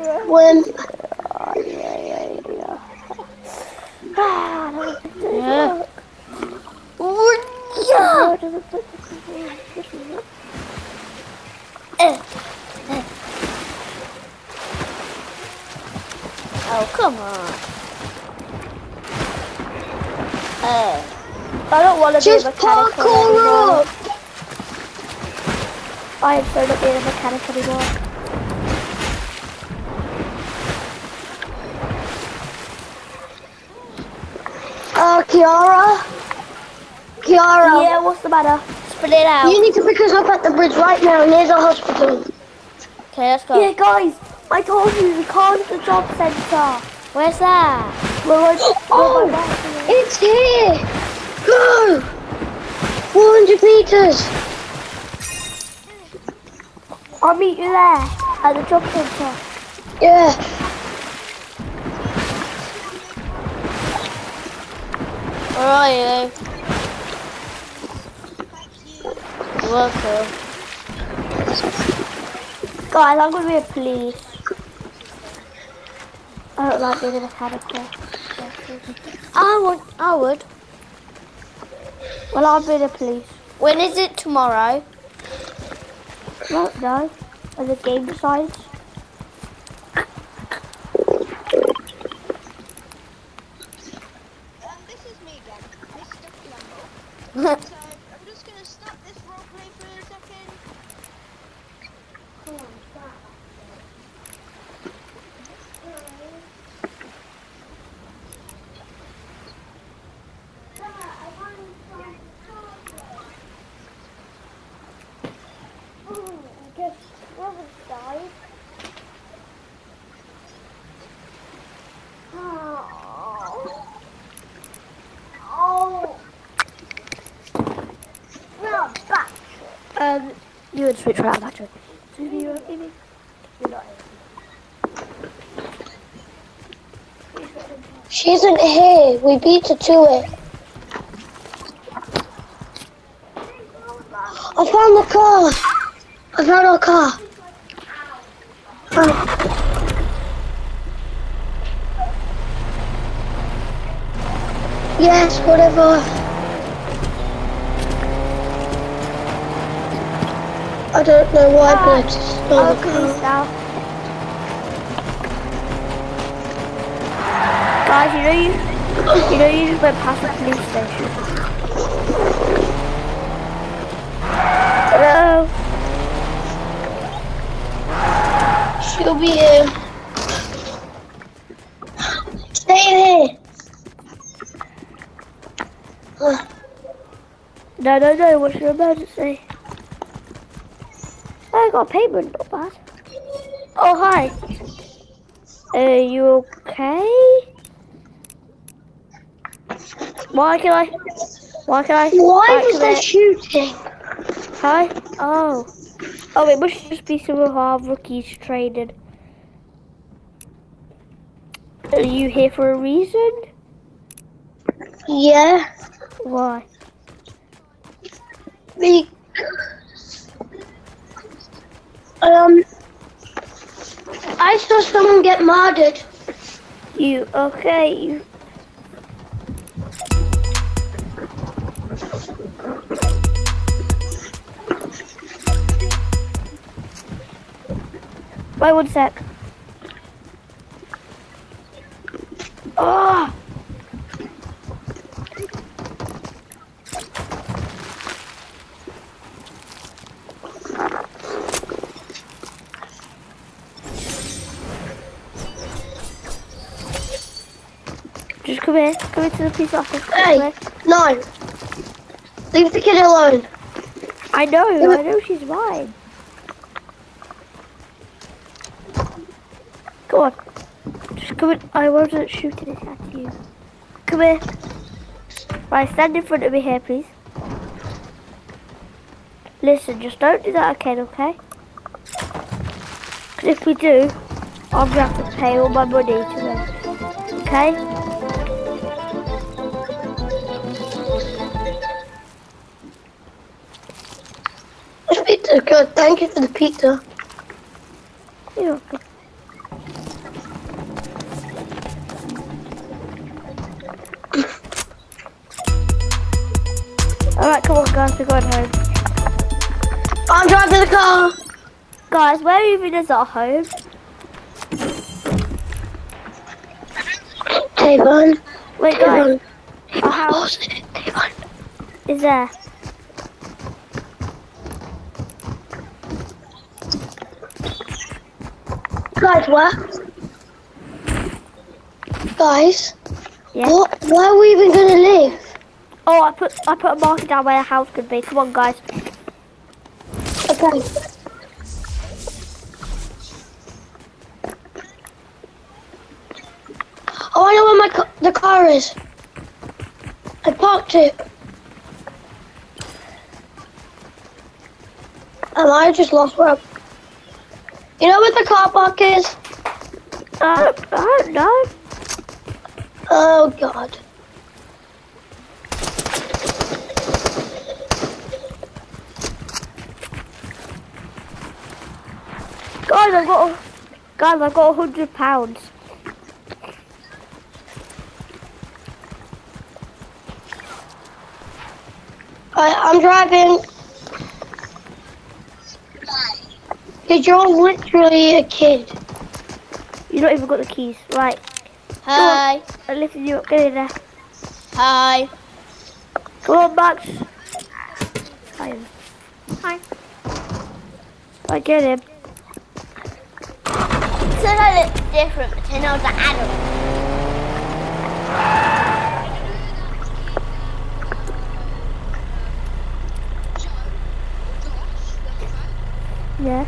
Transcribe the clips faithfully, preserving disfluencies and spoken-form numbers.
When? Oh, yeah, yeah, yeah. Ah, that was a bit Yeah. work. Oh, No, yeah. it doesn't put this in. This is it. Eh, eh. Oh, come on. Eh. I don't want to be a Just mechanic parkour anymore. up. I am so not being a mechanic anymore. Uh, Kiara? Kiara, Yeah, what's the matter? Spit it out. you need to pick us up at the bridge right now near the hospital. Okay, let's go. Yeah, guys, I told you we can't at the job centre. Where's that? We're like, Oh, we're like, it's here. Go. four hundred meters. I'll meet you there at the job centre. Yeah. Where are you? You're welcome. Guys, I'm gonna be a police. I don't like being a mechanic. I would. I would. Well, I'll be the police. When is it tomorrow? No, no. As a game decides. Um, this is me again, Mister Flambo. So, I'm just gonna stop this roleplay for a second. Come on, stop. I guess Robert died. Oh. Oh. No, back. Um, you would switch around, actually. So you give me. You're not She isn't here. We beat her to it. I found the car. I found our car. Oh. Yes, whatever. I don't know why, but I just stole Oh, the police car. now. Guys, you know you, you know you just went past the police station. Hello. She'll be here. Stay here. Uh, No, no, no. What's your emergency? I got a payment. Not bad. Oh, hi. Are you okay? Why can I? Why can I? why was there activate- shooting? Hi. Oh. Oh, it must just be some of our rookies training. Are you here for a reason? Yeah. Why? Because um, I saw someone get murdered. You okay? You. Wait one sec. Oh! Just come here. Come into the police office. Come Hey, here. no. Leave the kid alone. I know. I know she's mine. Go on. Just come in. I wasn't shooting it at you. Come here. Right, stand in front of me here, please. Listen, just don't do that again, okay? Because if we do, I'm going to have to pay all my money to them. Okay? This pizza is good. Thank you for the pizza. You're welcome. guys, we're going home. I'm driving the car. Guys, where even is our home? Tavon. Wait, guys. Tavon. Our house Tavon. is there. Guys, what? Guys, Yeah. what? Where are we even gonna live? Oh, I put I put a marker down where the house could be. Come on, guys. Okay. Oh, I know where my ca the car is. I parked it. And I just lost where. I- You know where the car park is? I don't, I don't know. Oh God. Guys, I've got a, guys, I've got a hundred pounds. I, I'm driving. Cause you're literally a kid. You not even got the keys, right? Hi. I'm lifting you up. Get in there. Hi. Come on, Max. Hi. Hi. I get him. So I look different, but I know the adult. Yeah.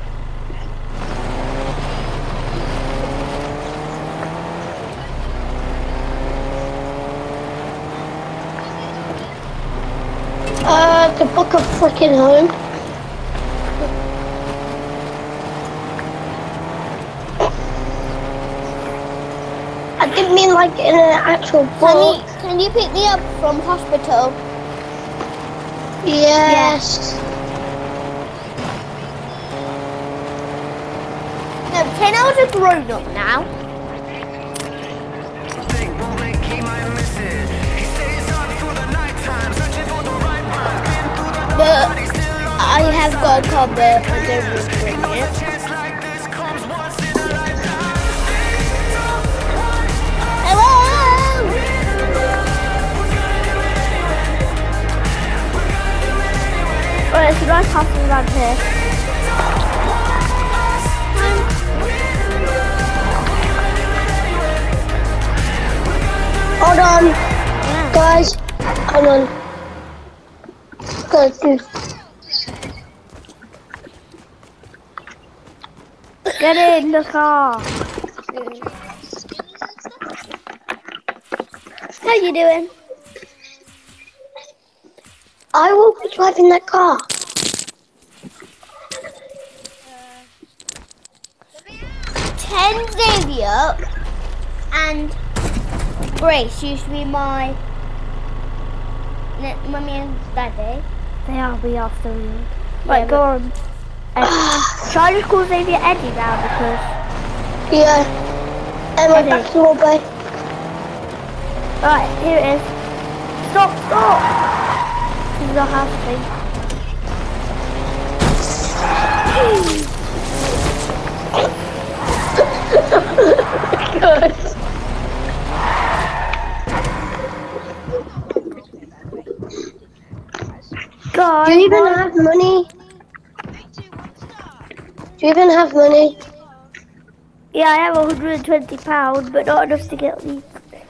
Uh, to book a freaking home. I didn't mean like in an actual Can book. you, can you pick me up from hospital? Yes. No, pretend I was a grown up now. But I have got a cover and don't bring it. Hello! Alright, so nice house around here. Hold on, guys. Hold on. Guys, dude. Get in the car. How you doing? I will be driving that car. Ten Xavier and Grace used to be my n- mummy and daddy. They are, we are still you. Right, Yeah, go on. Eddie. Shall I just call Xavier Eddie now because... Yeah. And my Eddie. basketball bay. Right, here it is. Stop, stop! This is our house thing. Good. Guys, Do you even what- have money? Do you even have money? Yeah, I have one hundred twenty pounds, but not enough to get these.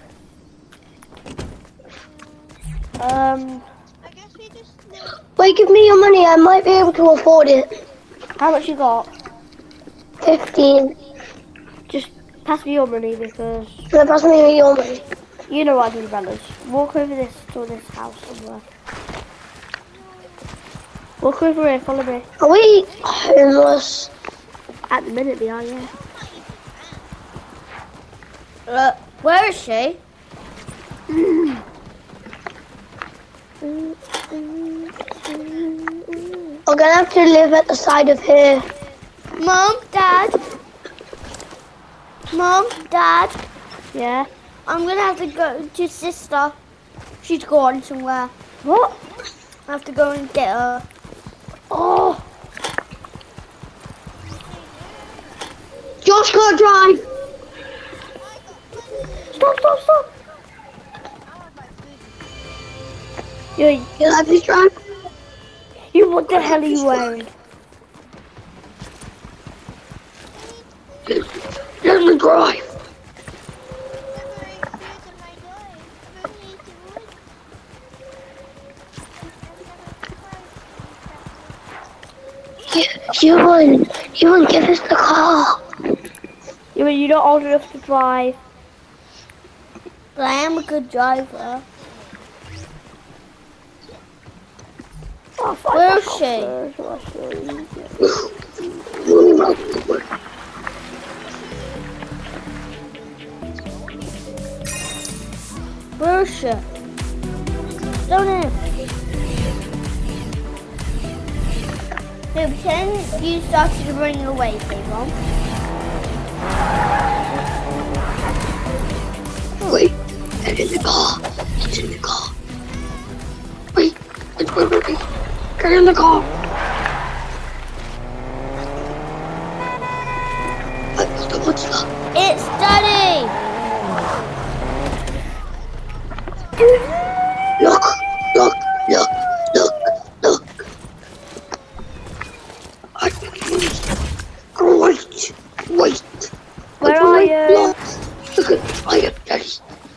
Um, I guess we just Wait, give me your money. I might be able to afford it. how much you got? Fifteen. Just pass me your money because Now pass me your money. you know what I do, fellas. Walk over this to this house somewhere. Walk over here, follow me. Are we homeless? At the minute we are, yeah. Uh, where is she? We're gonna have to live at the side of here. Mom, Dad. Mom, Dad. Yeah. I'm gonna have to go to sister. She's gone somewhere. What? I have to go and get her. Oh, Josh can't drive. stop, stop, stop. You, You let me drive. you, what the hell are you wearing? Let me drive. You, you wouldn't, you wouldn't give us the car. You, you're not old enough to drive. But I am a good driver. Oh, Where is she? Where is she? Down here. So pretend you started running away, Mom. Wait, get in the car. Get in the car. Wait, wait, wait, wait, wait. Get in the car. Wait, what's that? What's that? It's Daddy! Look, look, look, look, look. I, wait, wait. Where Look, are wait, you? Look, look at I am Daddy.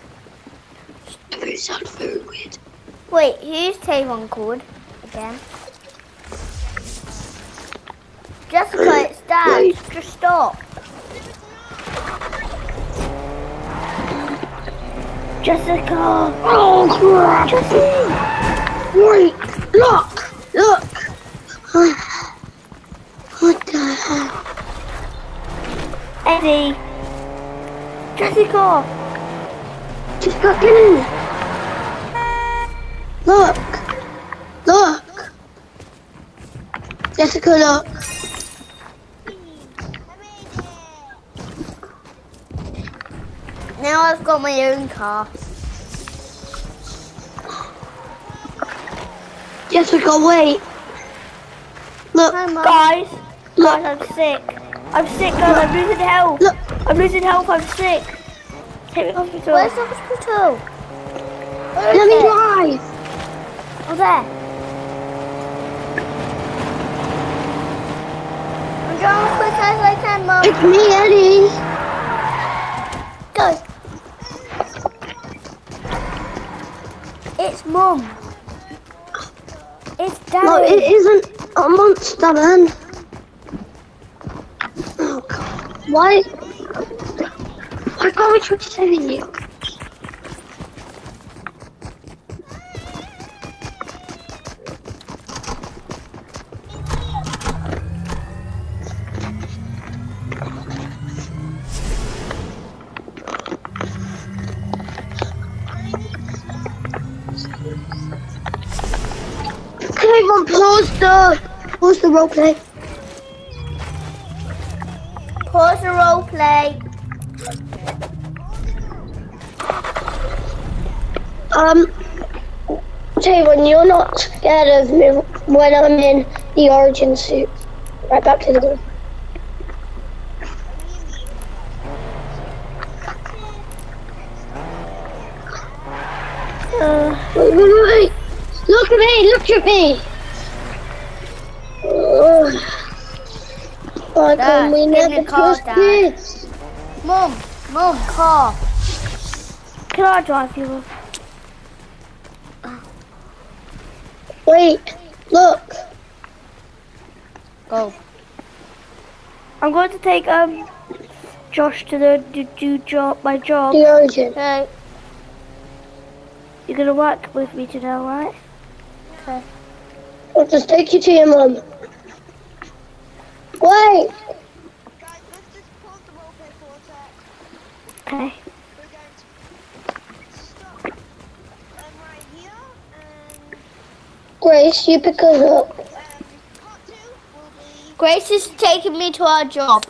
It sounds very weird. Wait, who's Tavon called again? Jessica, it's Dad. Wait. Just stop. Jessica. Oh crap! Jessie. Wait, look, look. What the hell? Eddie. Jessica. Just got in. Look, look. Jessica, look. Now I've got my own car. Jessica, wait. Look, Hi, Mum. Guys. look, Guys, I'm sick. I'm sick, guys. I'm losing health. look. I'm losing health. I'm sick. Take me to hospital. Where's the hospital? Where Let is me it? drive. Oh, there. I'm going as quick as I can, Mum. It's me, Eddie. Go. It's Mum. It's Daddy. No, it isn't a monster, man. Oh God, why? Why can't we try saving you? Come on, pause the, pause the roleplay. Pause the role play. Um, Tavon, you're not scared of me when I'm in the origin suit. Right back to the group. Uh, wait, wait, wait, wait. Look at me, look at me. Uh, why Dad, can we get in never the car, trust Dad. kids? Mum, Mum, car. Can I drive you? Wait, look. Go. I'm going to take um Josh to the to do job my job. The origin. Okay. You're gonna work with me today, right? Okay. I'll just take you to your mum. Wait. Guys, let's just pause the roleplay for a sec. Okay. We're going to stop um, right here, and Grace, you pick us up. um, part two will be Grace is taking me to our job.